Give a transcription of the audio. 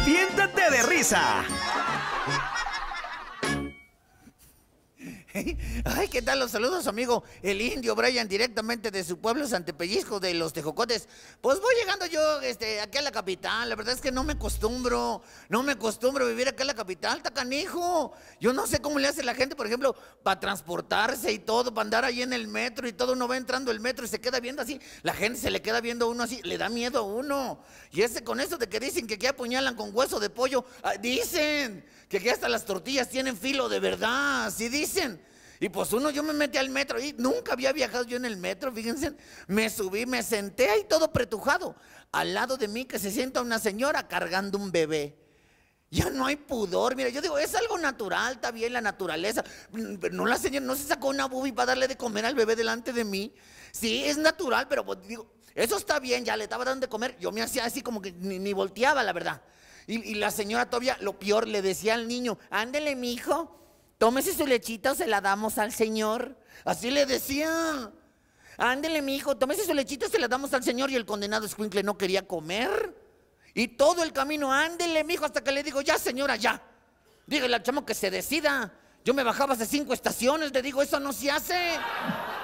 Aviéntate de risa. Ay, ¿qué tal? Los saludos, amigo. El indio Brian, directamente de su pueblo Santepellizco, de los Tejocotes. Pues voy llegando yo aquí a la capital. La verdad es que no me acostumbro a vivir acá en la capital, tacanijo. Yo no sé cómo le hace la gente, por ejemplo, para transportarse y todo, para andar ahí en el metro y todo. Uno va entrando el metro y se queda viendo así. La gente se le queda viendo a uno así, le da miedo a uno. Y con eso de que dicen que aquí apuñalan con hueso de pollo, dicen que aquí hasta las tortillas tienen filo de verdad, sí dicen. Y pues yo me metí al metro y nunca había viajado yo en el metro, fíjense. Me subí, me senté ahí todo pretujado. Al lado de mí que se sienta una señora cargando un bebé. Ya no hay pudor, mira, yo digo, es algo natural, está bien la naturaleza. Pero no, la señora no se sacó una bubi para darle de comer al bebé delante de mí. Sí, es natural, pero pues, digo, eso está bien, ya le estaba dando de comer. Yo me hacía así como que ni volteaba, la verdad. Y la señora todavía, lo peor, le decía al niño, ándele, mijo, tómese su lechita o se la damos al señor. Así le decía. Ándele, mijo, tómese su lechita o se la damos al señor. Y el condenado escuincle no quería comer. Y todo el camino, ándele, mijo, hasta que le digo, ya, señora, ya. Dígale al chamo que se decida. Yo me bajaba hace 5 estaciones, le digo, eso no se hace.